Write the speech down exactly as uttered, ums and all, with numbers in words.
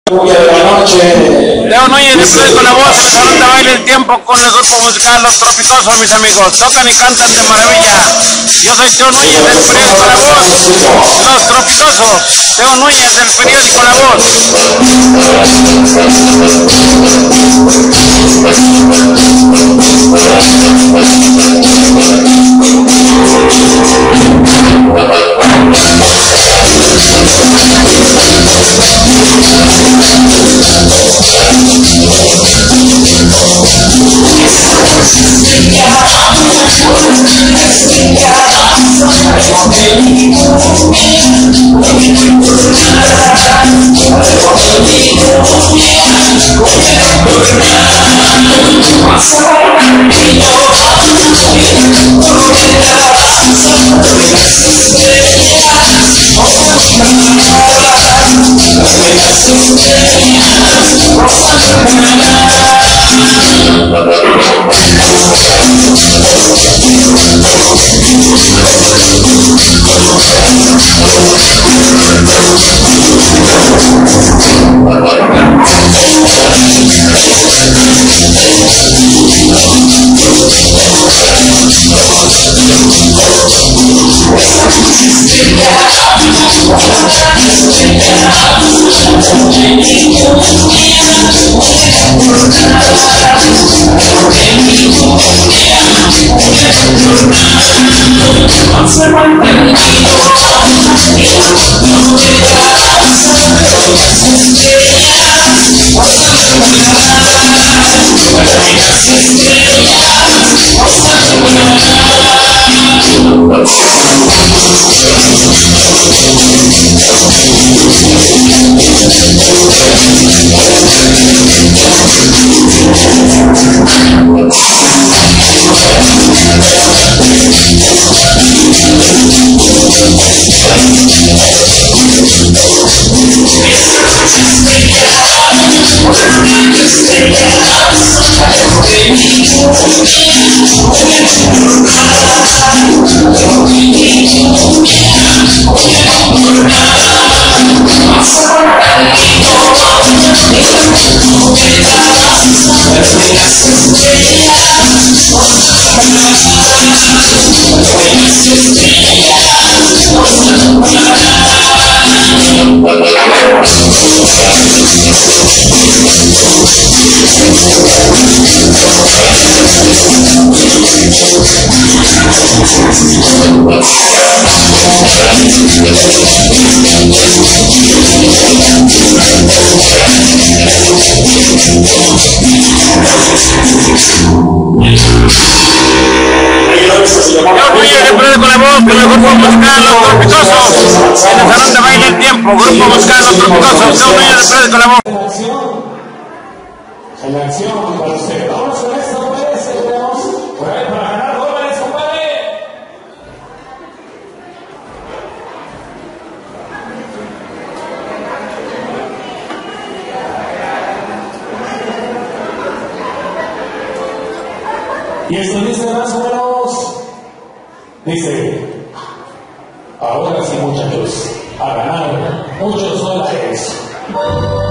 Leo Núñez de con la voz, el salón de baile El Tiempo con el grupo musical Los Tropicosos, mis amigos. Tocan y cantan de maravilla. Yo soy Teo Núñez del periódico La Voz. Los Tropicosos. Teo Núñez del periódico La Voz. Con el grupo musical Los Tropicosos, en el salón de baile El Tiempo, grupo musical Los Tropicosos, Teo Núñez del periódico La Voz. En la acción para usted. Vamos con esto, compadre. Seguimos. Por ahí para ganar dólares, compadre. Y esto dice más o menos. Dice. Ahora sí, muchachos, a ganar muchos dólares.